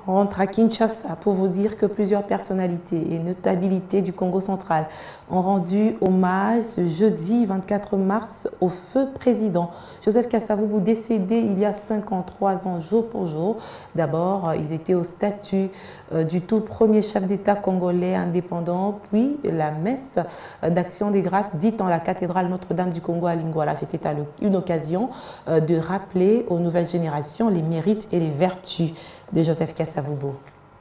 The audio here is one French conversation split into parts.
rentre à Kinshasa pour vous dire que plusieurs personnalités et notabilités du Congo central ont rendu hommage ce jeudi 24 mars au feu président Joseph Kasavubu, décédé il y a 53 ans jour pour jour. D'abord, ils étaient au statut du tout premier chef d'État congolais indépendant, puis la messe d'action des grâces dite dans la cathédrale Notre-Dame du Congo à Lingwala. C'était une occasion de rappeler aux nouvelles générations les mérites et les vertus de Joseph Kasavubu.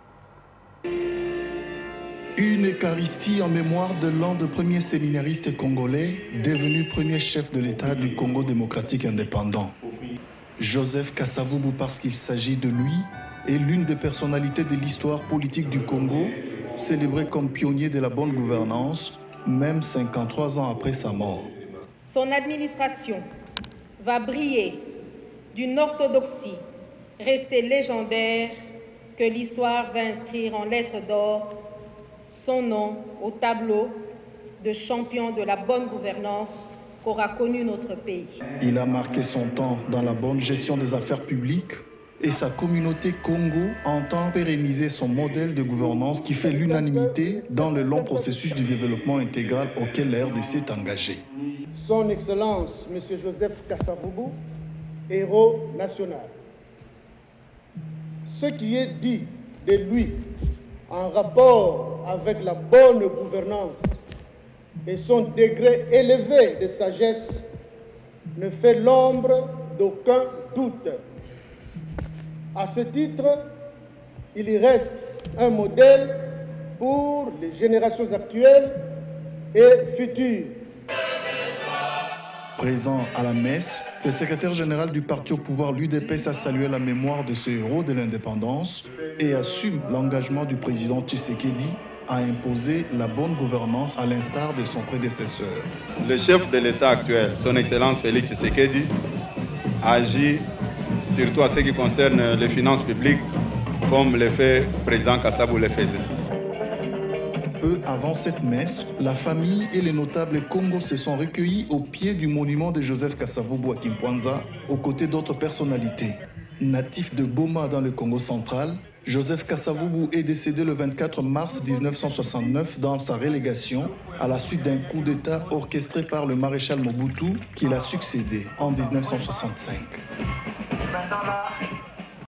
Une Eucharistie en mémoire de l'un des premiers séminaristes congolais devenu premier chef de l'État du Congo démocratique indépendant. Joseph Kasavubu, parce qu'il s'agit de lui, est l'une des personnalités de l'histoire politique du Congo, célébré comme pionnier de la bonne gouvernance, même 53 ans après sa mort. Son administration va briller d'une orthodoxie restée légendaire que l'histoire va inscrire en lettres d'or son nom au tableau de champion de la bonne gouvernance qu'aura connu notre pays. Il a marqué son temps dans la bonne gestion des affaires publiques et sa communauté Congo entend pérenniser son modèle de gouvernance qui fait l'unanimité dans le long processus du développement intégral auquel la RDC est engagée. Son Excellence, M. Joseph Kasavubu, héros national. Ce qui est dit de lui en rapport avec la bonne gouvernance et son degré élevé de sagesse ne fait l'ombre d'aucun doute. À ce titre, il y reste un modèle pour les générations actuelles et futures. Présent à la messe, le secrétaire général du parti au pouvoir, l'UDPS, a salué la mémoire de ce héros de l'indépendance et assume l'engagement du président Tshisekedi à imposer la bonne gouvernance à l'instar de son prédécesseur. Le chef de l'État actuel, son Excellence Félix Tshisekedi, agit surtout à ce qui concerne les finances publiques, comme le fait le président Kasavubu le faisait. Peu avant cette messe, la famille et les notables Congo se sont recueillis au pied du monument de Joseph Kasavubu à Kimpwanza, aux côtés d'autres personnalités. Natif de Boma dans le Congo central, Joseph Kasavubu est décédé le 24 mars 1969 dans sa relégation à la suite d'un coup d'État orchestré par le maréchal Mobutu qui l'a succédé en 1965.